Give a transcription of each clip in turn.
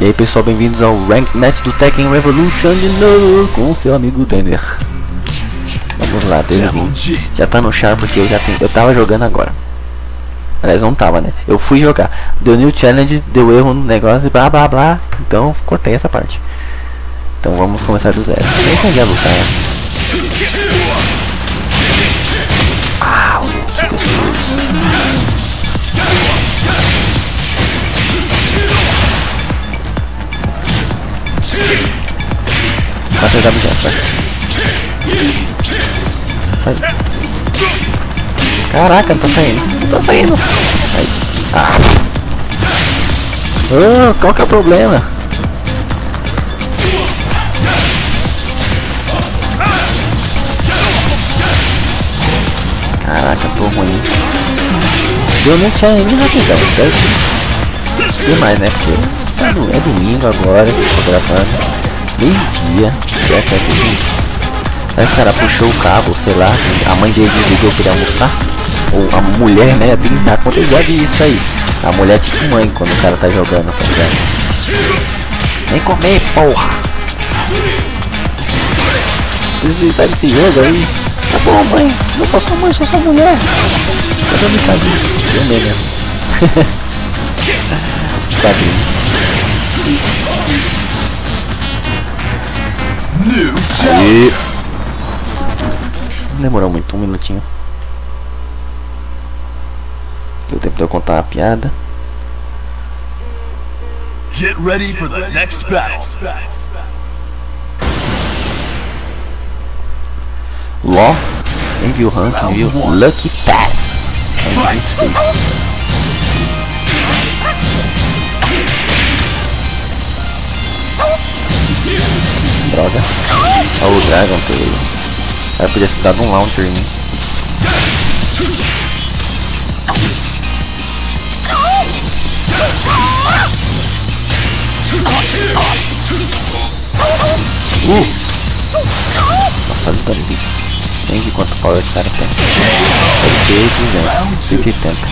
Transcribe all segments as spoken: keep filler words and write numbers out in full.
E aí pessoal, bem-vindos ao Ranked Match do Tekken Revolution de novo com o seu amigo Denner. Vamos lá, Denner. Já tá no char porque eu já tenho, eu tava jogando agora. Aliás, não tava, né? Eu fui jogar. Deu new challenge, deu erro no negócio e blá blá blá. Então cortei essa parte. Então vamos começar do zero. Nem entendi a luta, né? Au! Vai pegar o objeto, vai. Sai. Caraca, não tá saindo. Não tá saindo. Aí. Ah. Oh, qual que é o problema? Caraca, tô ruim. Deu nem challenge rapidão, certo? Demais, né? Porque é, do, é domingo agora, tô gravando. Meio-dia, já tá aqui. Aí o cara puxou o cabo, sei lá, a mãe dele desligou pra ele almoçar. Ou a mulher, né, tem que acontecer igual isso aí. A mulher é tipo mãe quando o cara tá jogando, tá ligado? Vem comer, porra! Vocês sabem desse jogo aí? Tá bom, mãe, eu sou sua mãe, sou sua mulher. Eu tô brincando, eu mesmo. Padrinho. Aí. Demorou muito, um minutinho. Deu tempo de eu contar uma piada. Get ready for the next battle. Ló, quem viu o ranking viu Lucky Pass. Droga. Olha o Dragon Tail. Cara, podia ter dado um launcher em mim. Uh! Nossa, ele tá difícil. Nem vi quanto power esse cara tem. Deve ter duzentos, cento e oitenta.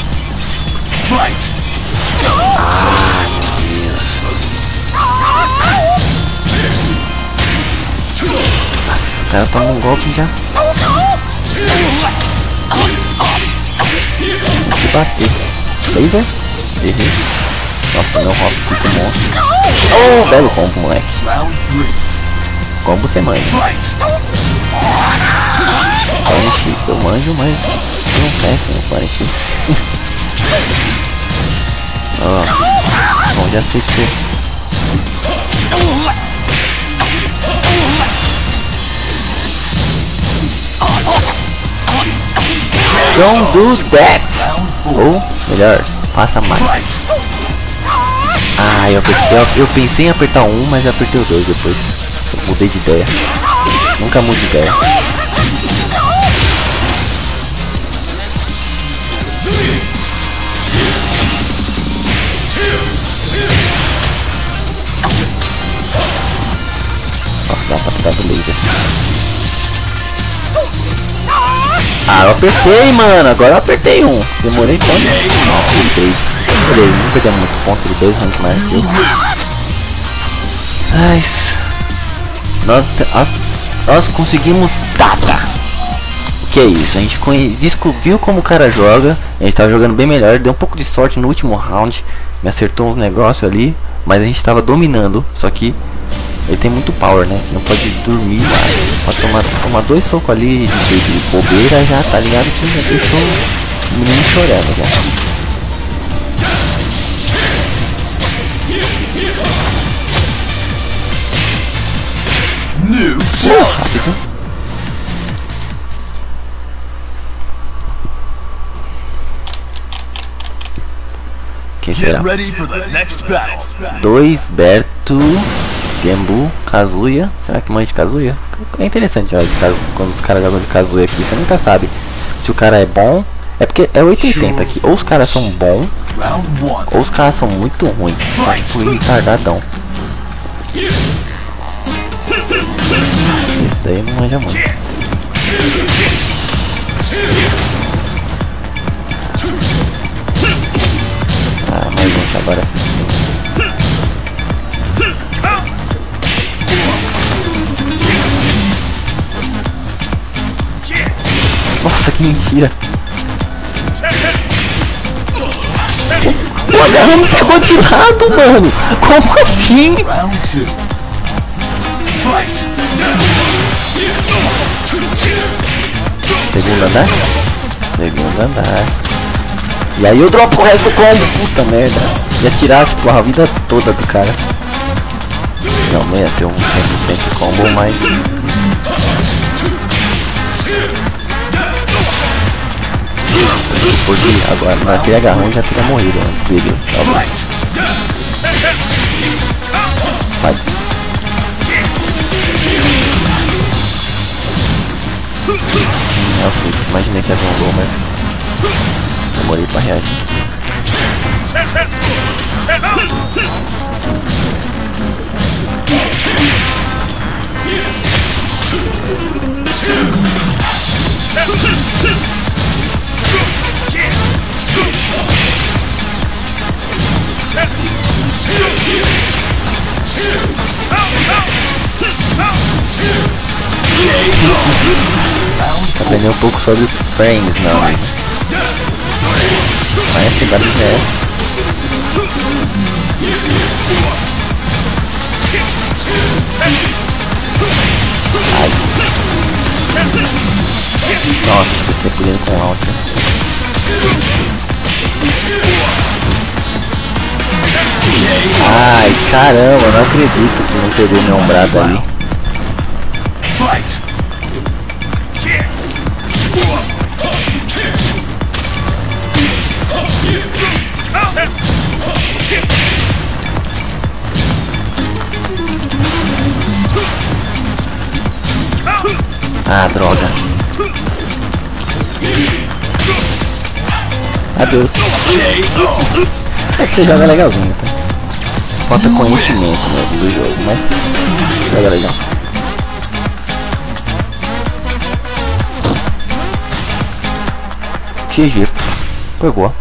Ah, meu Deus. Nossa, o cara toma um golpe já. Tem que bater. Laser? Errei. Nossa, meu hop fica um monstro. Oh, belo combo, moleque. Combo você manja. Punish, eu manjo, mas eu não peço no Punish. Ó, bom, já sei que don't do that! Ou, melhor, faça mais. Ah, eu, apertei, eu, eu pensei em apertar um, mas eu apertei o dois depois. Eu mudei de ideia. Nunca mudo de ideia. Nossa, dá pra pegar do laser. Ah, eu apertei, mano. Agora eu apertei um. Demorei tanto. Não, três. Beleza, não perdemos muito ponto de dois ranks mais que eu. Mas nós, nós conseguimos data. O que é isso? A gente viu como o cara joga. A gente tava jogando bem melhor. Deu um pouco de sorte no último round. Me acertou uns negócios ali. Mas a gente tava dominando. Só que ele tem muito power, né? Você não pode dormir mais. Pode tomar, tomar dois socos ali de, de bobeira, já tá ligado que já deixou o menino chorando já. Uh, rápido. Quem será? Dois Berto, Gembu, Kazuya. Será que manja de Kazuya? É interessante ó, de Kazuya, quando os caras jogam de Kazuya aqui, você nunca sabe se o cara é bom. É porque é oitocentos e oitenta aqui. Ou os caras são bons, ou os caras são muito ruins. Tipo, retardadão. Esse daí não manja muito. Ah, mais um que agora sim. Mentira. O agarrão pegou de lado, mano. Como assim? Segundo andar? Segundo andar. E aí eu dropo o resto do combo. Puta merda. Ia tirar tipo a vida toda do cara. Não, não ia ter um cem por cento combo, mas... Porque agora naquele agarrão já teria morrido antes dele. Vai. Eu fui, imaginei que ia ver um gol, mas demorei pra reagir. Aprender um pouco sobre frames, não. Vai chegar no G S. Ai. Nossa, você pulando com alto. Ai, caramba, não acredito que não pegou meu ombrado ali. Ah, droga. Adeus. É que você joga legalzinho, tá? Falta conhecimento mesmo do jogo, mas joga legal. G G. Pegou.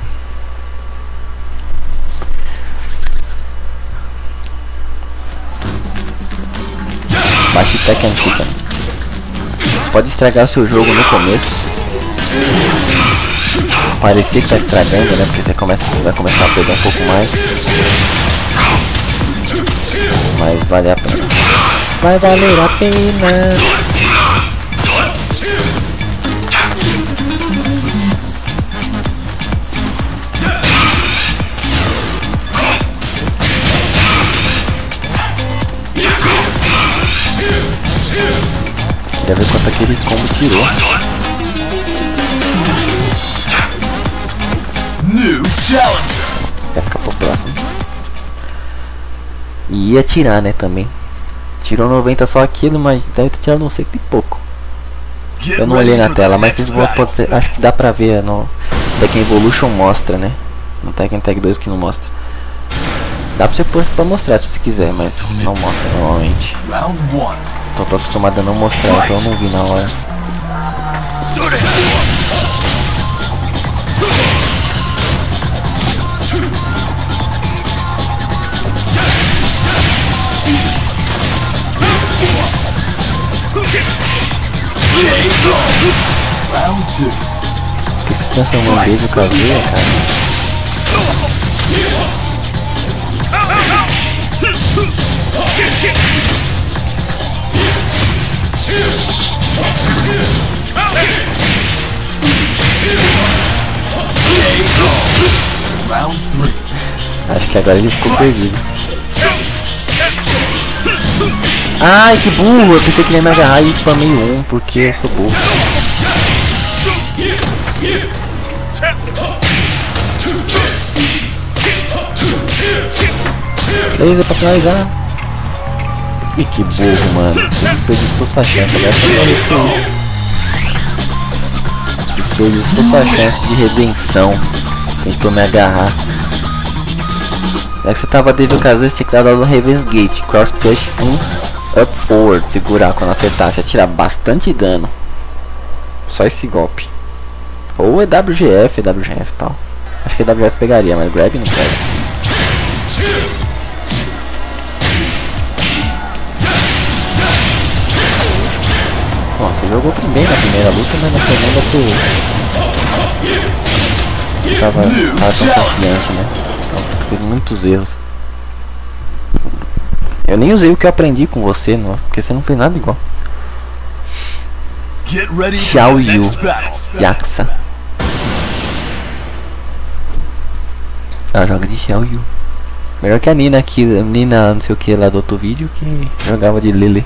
Baixe Tekken Chicken. Pode estragar o seu jogo no começo. Parecia que tá estragando, né? Porque você começa, você vai começar a perder um pouco mais. Mas vale a pena. Vai valer a pena. Quer ver quanto aquele combo tirou? New challenger. Vai ficar pro próximo. E ia tirar, né, também. Tirou noventa só aquilo, mas deve ter tirado não sei que pouco. Eu não olhei na tela, mas vocês vão, pode ser, acho que dá pra ver no Tekken Evolution mostra, né? No Tekken Tag dois que não mostra. Dá pra você pôr pra mostrar se você quiser, mas não mostra normalmente. Então tô acostumado a não mostrar, então eu não vi na hora. Que se transformou em beijo caseira, cara? Acho que agora ele ficou perdido. Ai, que burro! Eu pensei que ele ia me agarrar e spamei um, porque eu sou burro. Beleza, pra finalizar. Ih, que burro, mano. Você desperdiçou sua chance, agora você morreu por isso. Desperdiçou sua chance de redenção. Tentou me agarrar. É que você tava devil caso, você tinha que dar dado no Raven's Gate. Cross touch um. Upward, segurar quando acertar, você atira bastante dano. Só esse golpe. Ou é W G F, é W G F e tal. Acho que é W G F pegaria, mas grab não pega. Bom, você jogou bem na primeira luta, mas na segunda você tava, tava tão confiante, né? Então você fez muitos erros. Eu nem usei o que eu aprendi com você, não, porque você não fez nada igual. Xiao Yu, Yaksa. Ah, joga de Xiao Yu. Melhor que a Nina aqui, a Nina não sei o que lá do outro vídeo que jogava de Lily.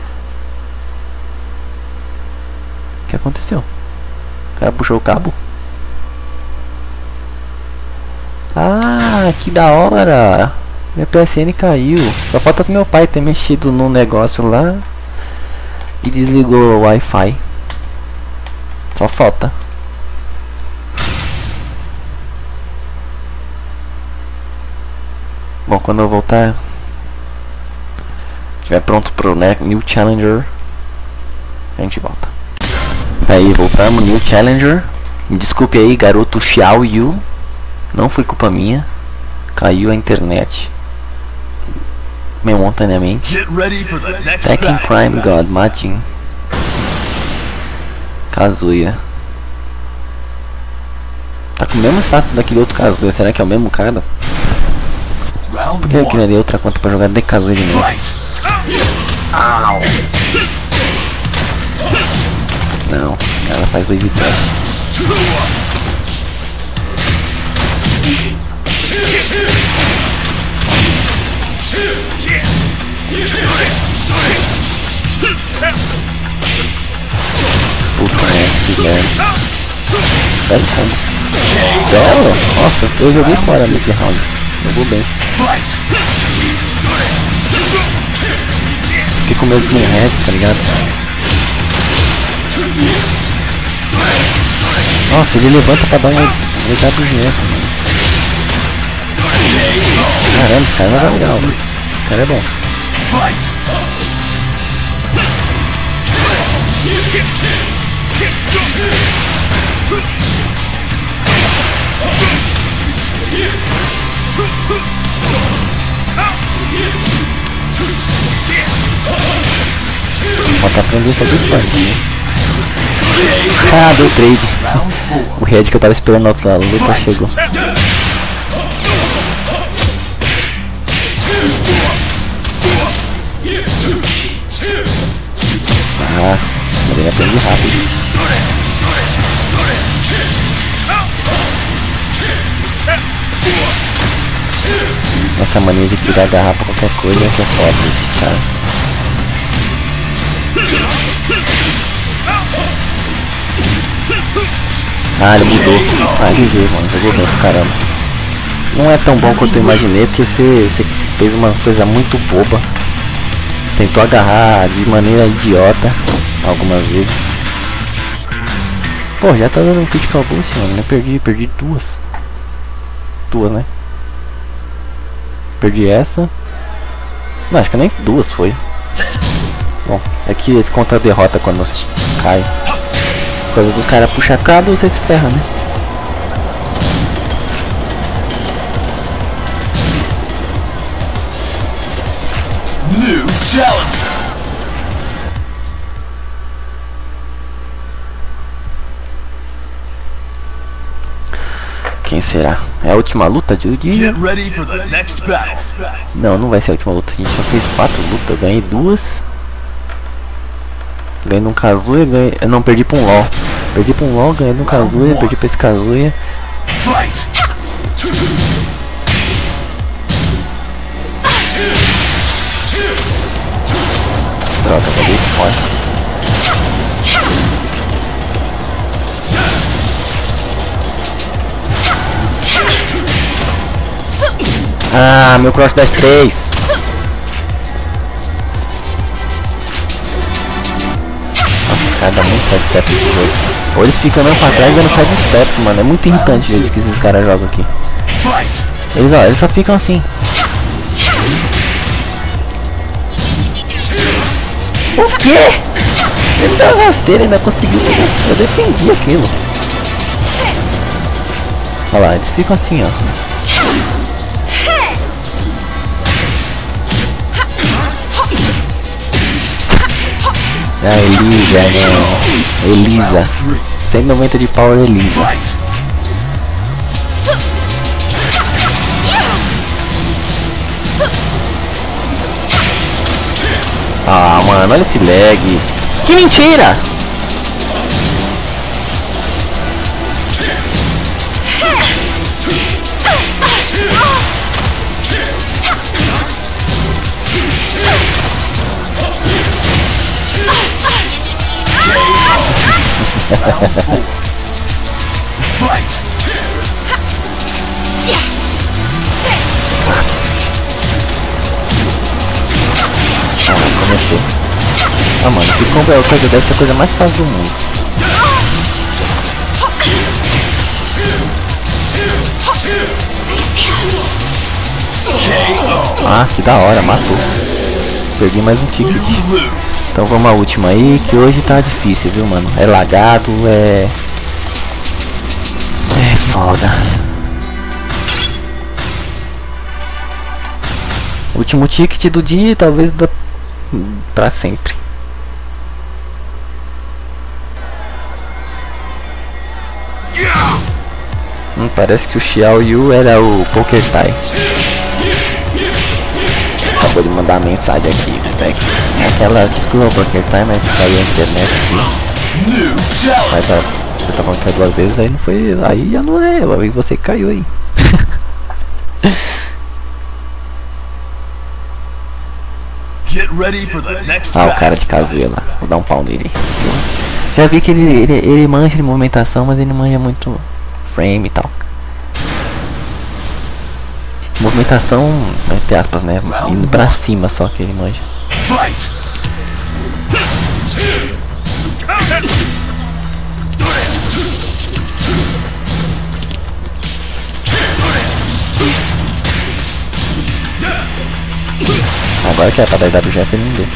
O que aconteceu? O cara puxou o cabo? Ah, que da hora! Minha P S N caiu. Só falta meu pai ter mexido no negócio lá e desligou o Wi-Fi. Só falta. Bom, quando eu voltar, estiver pronto pro né, New Challenger, a gente volta. Aí, voltamos, New Challenger. Me desculpe aí, garoto Xiao Yu. Não foi culpa minha. Caiu a internet momentaneamente. Tekken Prime God, Majin. Kazuya. Tá com o mesmo status daquele outro Kazuya. Será que é o mesmo cara? Por que eu criaria outra conta pra jogar de Kazuya de novo? Au. Não, ela faz wave dash. Puta merda, merda. Belo combo. Belo? Nossa, eu joguei fora nesse round. Jogou bem. Fiquei com medo de um head, tá ligado? Nossa, ele levanta pra dar um W G. Caramba, esse cara não é legal, mano. Esse cara é bom. Falta aprender só do funk. Ah, deu trade. O head que eu tava esperando na outra luta chegou. Ah, mas ele aprende rápido. Essa mania de tirar a garrafa qualquer coisa que é foda desse cara. Ah, ele mudou. Ah, G G, mano, jogou bem pra caramba. Não é tão bom quanto eu imaginei, porque você, você fez umas coisas muito boba. Tentou agarrar de maneira idiota algumas vezes. Pô, já tá dando um critical boost, mano. Eu perdi, perdi duas. Duas, né? Perdi essa. Não, acho que nem duas foi. Bom, é que conta a derrota quando você cai. Quando os caras puxam cabo, você se ferra, né? New Challenger. Quem será? É a última luta de dia? Get ready for the next battle. Não, não vai ser a última luta. A gente já fez quatro lutas, eu ganhei duas. Ganhei num Kazuya, ganhei... Eu não, perdi pra um LOL. Perdi pra um LOL, ganhei num Kazuya, perdi pra esse Kazuya. Fight. Droga, peguei fora. Ah, meu cross das três. Nossa, esse cara dá muito sidestep nesse jogo. Ou eles ficam andando pra trás dando sidestep, mano. É muito irritante o jeito que esses caras jogam aqui. Eles, ó, eles só ficam assim. O quê? Ele deu rasteira e ainda conseguiu. Eu defendi aquilo. Olha lá, eles ficam assim, ó. Ah, Elisa, né? Elisa. cento e noventa de power, Elisa. Fight! Ah, mano, olha esse lag. Que mentira! Fight! Ah, começou. Ah, mano, se comprar o coisa dessa é a coisa mais fácil do mundo. Ah, que da hora, matou. Perdi mais um ticket. Então vamos à última aí, que hoje tá difícil, viu, mano? É lagado, é... É foda. Último ticket do dia, talvez da... pra sempre. Hum, parece que o Xiao Yu era o Poker Tai. Acabou de mandar uma mensagem aqui, né? É aquela, desculpa o Poker Tai, mas caiu a internet aqui. Mas ó, você tá falando que é duas vezes, aí não foi, aí já não é, aí você caiu aí. Get ready for the next Ah, o cara de Kazuya lá, vou dar um pau nele. Já vi que ele, ele, ele manja de movimentação, mas ele não manja muito frame e tal. Movimentação, entre aspas, né? Indo pra cima só que ele manja. Fight! Agora que é pra dar W G F ele não deu.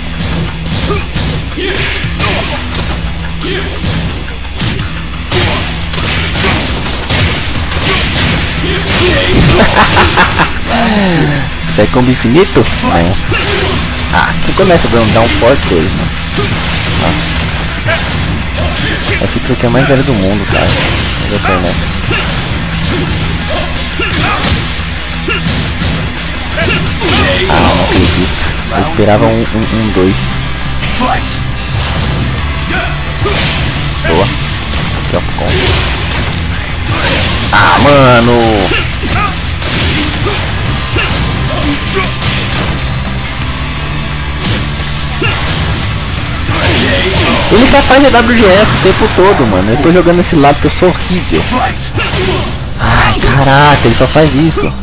Isso é combo infinito? É. Ah, que começa a dar um forte hoje, mano. Ah. Esse truque é mais velho do mundo, cara. Eu sei, né? Ah, não acredito. Eu esperava um, um, um dois. Boa. Aqui, ó, com. Ah, mano! Ele só faz a W G F o tempo todo, mano. Eu tô jogando esse lado que eu sou horrível. Ai, caraca, ele só faz isso.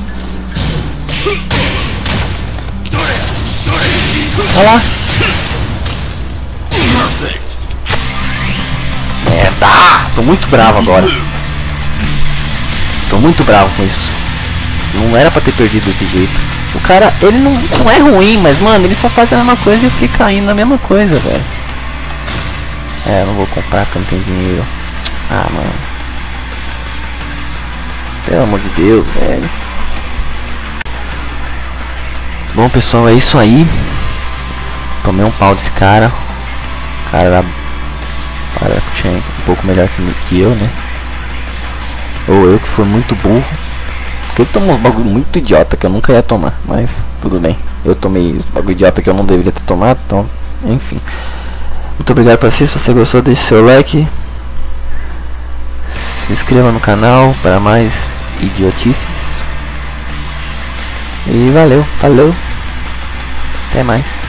Olha lá. Merda! Tô muito bravo agora. Tô muito bravo com isso. Não era pra ter perdido desse jeito. O cara, ele não, não é ruim, mas mano, ele só faz a mesma coisa e fica caindo na mesma coisa, velho. É, eu não vou comprar porque eu não tenho dinheiro. Ah, mano. Pelo amor de Deus, velho. Bom, pessoal, é isso aí. Tomei um pau desse cara. O cara era para tinha um pouco melhor que, que eu, né? Ou eu que fui muito burro. Porque ele tomou um bagulho muito idiota que eu nunca ia tomar. Mas tudo bem. Eu tomei um bagulho idiota que eu não deveria ter tomado. Então, enfim. Muito obrigado por assistir. Se você gostou, deixe seu like. Se inscreva no canal para mais idiotices. E valeu, falou. Até mais.